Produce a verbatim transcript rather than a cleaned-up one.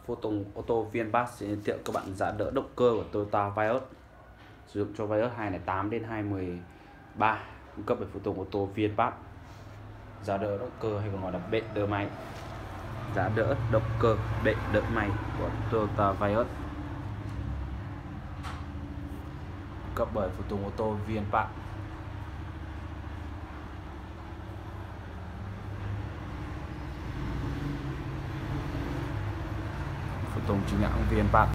Phụ tùng ô tô VinFast sẽ giới thiệu các bạn giá đỡ động cơ của Toyota Vios, sử dụng cho Vios hai không không tám đến hai không một ba, cung cấp bởi phụ tùng ô tô VinFast. Giá đỡ động cơ hay còn gọi là bệ đỡ máy. Giá đỡ động cơ bệ đỡ máy của Toyota Vios, cung cấp bởi phụ tùng ô tô VinFast. Phụ tùng chính hãng VinFast.